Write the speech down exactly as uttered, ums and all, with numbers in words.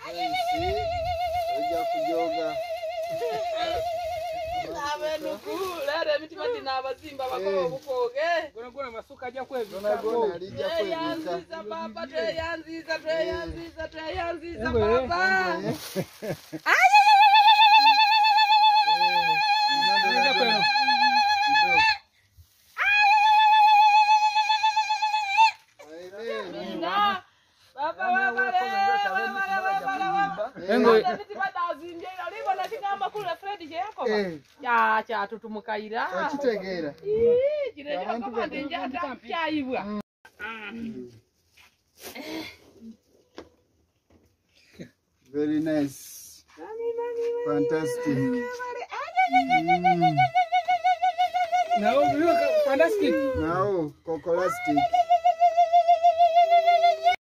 Oja kujoga. Nawe nuku, lere mitimati na bazimba bakoma bukoge. Gona gona masuka aja kwevika. Gona gona alija kwevika. Yanziza baba, te yanziza, te yanziza, te yanziza baba. Aye. Nenda kwenu. Amina. Baba baba le, baba baba. Engo. Ya cha tutumukaira. Achitegera. Ih, kire kama ndenjata chaibwa. Very nice. Fantastic. Now, look, fantastic. Now, cocolastic.